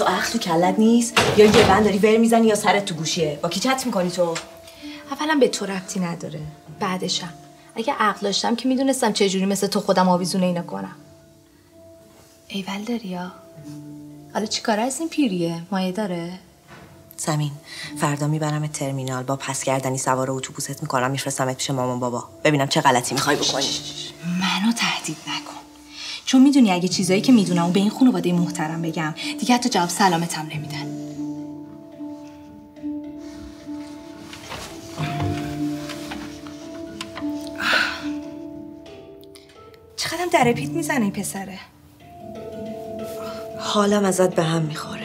تو عقل تو کلت نیست؟ یا یه بند داری ور میزنی یا سرت تو گوشیه؟ با کی چت میکنی تو؟ اولا به تو ربطی نداره. بعدشم اگه عقل داشتم که میدونستم چجوری مثل تو خودم آویزونه اینا کنم. ایول داری یا؟ حالا چی کاره از این پیریه؟ مایه داره؟ سمین فردا میبرم ترمینال، با پس کردنی سوار اتوبوست میکنم میفرستمت پیش مامان بابا، ببینم چه غلطی میخوای بکنی. منو تهدید نکن، چون میدونی اگه چیزایی که میدونم و به این خانواده محترم بگم دیگه حتی جواب سلامتم نمیدن. چقدرم در پیت میزنه این پسره. حالم ازت به هم میخوره.